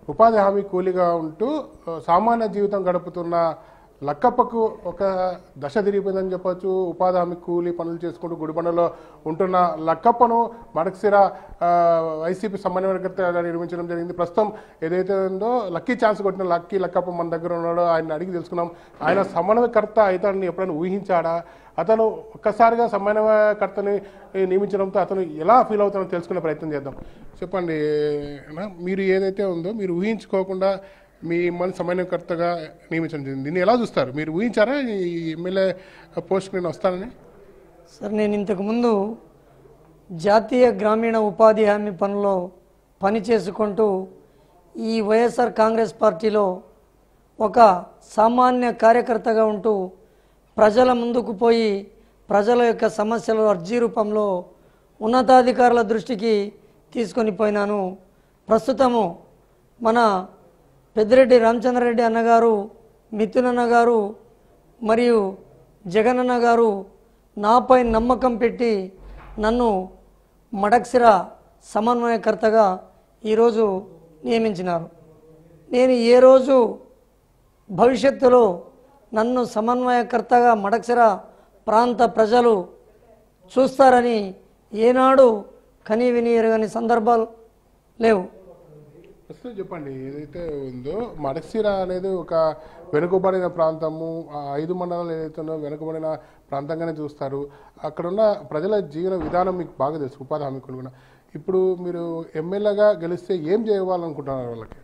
ఉపాధి హామీ కూలీగా ఉంటూ సామాన్య జీవితం గడుపుతున్న లక్కప్పకు ఒక దశ తిరిగిపోయిందని చెప్పొచ్చు. ఉపాధి హామీ కూలీ పనులు చేసుకుంటూ గుడిబండలో ఉంటున్న లక్కప్పను మడకశిర వైసీపీ సమన్వయకర్తగా నిర్మించడం జరిగింది. ప్రస్తుతం ఏదైతే ఉందో లక్కీ ఛాన్స్ కొట్టిన లక్కప్ప మన దగ్గర ఉన్నాడో ఆయన అడిగి తెలుసుకున్నాం. ఆయన సమన్వయకర్త అవుతాడని ఎప్పుడైనా ఊహించాడా? అతను ఒక్కసారిగా సమన్వయకర్తని నియమించడంతో అతను ఎలా ఫీల్ అవుతాడో తెలుసుకునే ప్రయత్నం చేద్దాం. చెప్పండి, మీరు ఏదైతే ఉందో మీరు ఊహించుకోకుండా మిమ్మల్ని సమన్వయకర్తగా నియమించడం జరిగింది. దీన్ని ఎలా చూస్తారు? మీరు ఊహించారా ఈ ఎమ్మెల్యే పోస్ట్ నేను వస్తానని? సార్, నేను ఇంతకుముందు జాతీయ గ్రామీణ ఉపాధి హామీ పనుల్లో పని చేసుకుంటూ ఈ వైఎస్ఆర్ కాంగ్రెస్ పార్టీలో ఒక సామాన్య కార్యకర్తగా ఉంటూ ప్రజల ముందుకు పోయి ప్రజల యొక్క సమస్యలు అర్జీ రూపంలో ఉన్నతాధికారుల దృష్టికి తీసుకొని పోయినాను. ప్రస్తుతము మన పెద్దిరెడ్డి రామచంద్రారెడ్డి అన్నగారు, మిథునన్న గారు మరియు జగనన్న గారు నాపై నమ్మకం పెట్టి నన్ను మడకశిర సమన్వయకర్తగా ఈరోజు నియమించినారు. నేను ఏ రోజు భవిష్యత్తులో నన్ను సమన్వయకర్తగా మడకశిర ప్రాంత ప్రజలు చూస్తారని ఏనాడు కనీవిని ఎరగని సందర్భాలు లేవు. ప్రస్తుతం చెప్పండి, ఏదైతే ఉందో మడకశిర అనేది ఒక వెనుకబడిన ప్రాంతము, 5 మండలాలు ఏదైతే ఉందో వెనుకబడిన ప్రాంతంగానే చూస్తారు. అక్కడున్న ప్రజల జీవన విధానం మీకు బాగా తెలుసు, ఉపాధి హామీ కూడా. ఇప్పుడు మీరు ఎమ్మెల్యేగా గెలిస్తే ఏం చేయాలనుకుంటున్నారు వాళ్ళకి?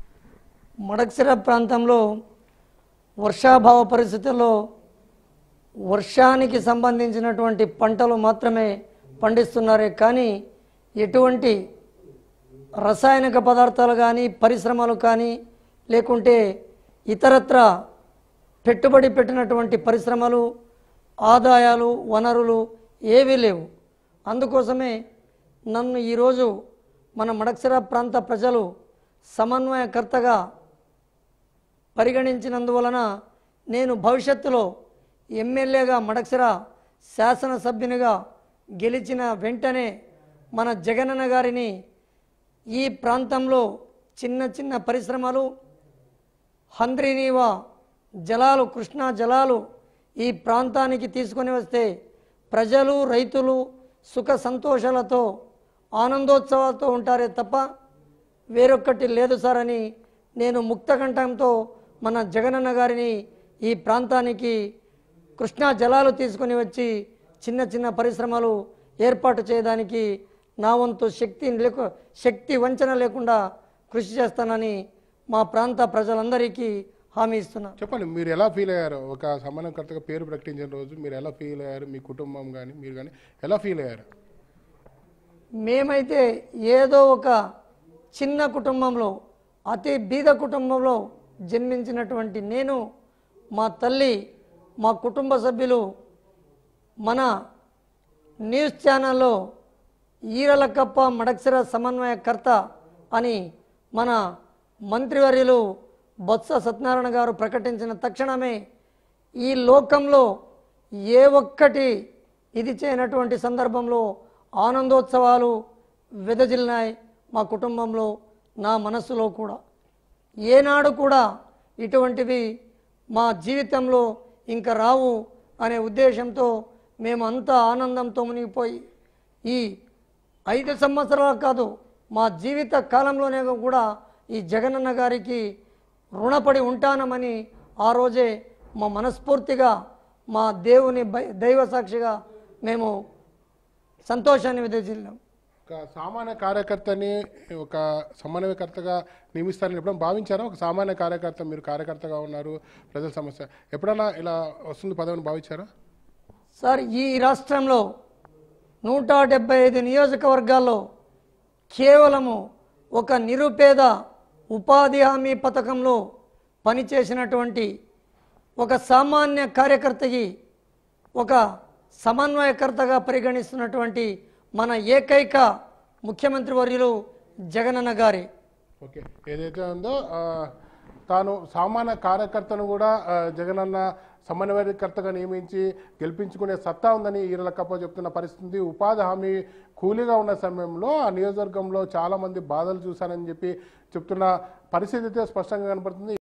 మడకశిర ప్రాంతంలో వర్షాభావ పరిస్థితుల్లో వర్షానికి సంబంధించినటువంటి పంటలు మాత్రమే పండిస్తున్నారే కానీ ఎటువంటి రసాయనిక పదార్థాలు కానీ పరిశ్రమలు కానీ లేకుంటే ఇతరత్ర పెట్టుబడి పెట్టినటువంటి పరిశ్రమలు, ఆదాయాలు, వనరులు ఏవీ లేవు. అందుకోసమే నన్ను ఈరోజు మన మడకశిర ప్రాంత ప్రజలు సమన్వయకర్తగా పరిగణించినందువలన నేను భవిష్యత్తులో ఎమ్మెల్యేగా మడకశిర శాసనసభ్యునిగా గెలిచిన వెంటనే మన జగనన్న గారిని ఈ ప్రాంతంలో చిన్న చిన్న పరిశ్రమలు, హంద్రీనీవా జలాలు, కృష్ణా జలాలు ఈ ప్రాంతానికి తీసుకొని వస్తే ప్రజలు, రైతులు సుఖ సంతోషాలతో ఆనందోత్సవాలతో ఉంటారే తప్ప వేరొక్కటి లేదు సార్ అని నేను ముక్తకంఠంతో మన జగనన్న గారిని ఈ ప్రాంతానికి కృష్ణా జలాలు తీసుకొని వచ్చి చిన్న చిన్న పరిశ్రమలు ఏర్పాటు చేయడానికి నా వంతు శక్తి వంచన లేకుండా కృషి చేస్తానని మా ప్రాంత ప్రజలందరికీ హామీ ఇస్తున్నా. చెప్పండి, మీరు ఎలా ఫీల్ అయ్యారు? ఒక సమన్వయకర్తగా పేరు ప్రకటించిన రోజు మీరు ఎలా ఫీల్ అయ్యారు? మీ కుటుంబం కానీ మీరు కానీ ఎలా ఫీల్ అయ్యారు? మేమైతే ఏదో ఒక చిన్న కుటుంబంలో, అతి బీద కుటుంబంలో జన్మించినటువంటి నేను, మా తల్లి, మా కుటుంబ సభ్యులు మన న్యూస్ ఛానల్లో ఈరలకప్ప మడకశిర సమన్వయకర్త అని మన మంత్రివర్యులు బొత్స సత్యనారాయణ గారు ప్రకటించిన తక్షణమే ఈ లోకంలో ఏ ఒక్కటి ఇది చేయనటువంటి సందర్భంలో ఆనందోత్సవాలు వెదజిల్లినాయి మా కుటుంబంలో, నా మనస్సులో కూడా. ఏనాడు కూడా ఇటువంటివి మా జీవితంలో ఇంకా రావు అనే ఉద్దేశంతో మేము అంతా ఆనందంతో మునిగిపోయి ఈ 5 సంవత్సరాలు కాదు మా జీవిత కాలంలోనే కూడా ఈ జగనన్న గారికి రుణపడి ఉంటానమని ఆ రోజే మా మనస్ఫూర్తిగా మా దేవుని దైవ సాక్షిగా మేము సంతోషాన్ని వెదజల్లాం. ఒక సామాన్య కార్యకర్తని ఒక సమన్వయకర్తగా నియమిస్తారని ఎప్పుడైనా భావించారా? ఒక సామాన్య కార్యకర్త, మీరు కార్యకర్తగా ఉన్నారు, ప్రజల సమస్య ఎప్పుడైనా ఇలా వస్తుంది పదవిని భావించారా? సార్, ఈ రాష్ట్రంలో 175 నియోజకవర్గాల్లో కేవలము ఒక నిరుపేద ఉపాధి హామీ పథకంలో పనిచేసినటువంటి ఒక సామాన్య కార్యకర్తకి ఒక సమన్వయకర్తగా పరిగణిస్తున్నటువంటి మన ఏకైక ముఖ్యమంత్రి వర్యులు జగనన్న గారి. ఓకే, ఏదైతే ఉందో తాను సామాన్య కార్యకర్తను కూడా జగనన్న సమన్వయకర్తగా నియమించి గెలిపించుకునే సత్తా ఉందని ఈరలక్కప్ప చెప్తున్న పరిస్థితి. ఉపాధి హామీ కూలీగా ఉన్న సమయంలో ఆ నియోజకవర్గంలో చాలా మంది బాధలు చూశానని చెప్పి చెప్తున్న పరిస్థితి అయితే స్పష్టంగా కనపడుతుంది.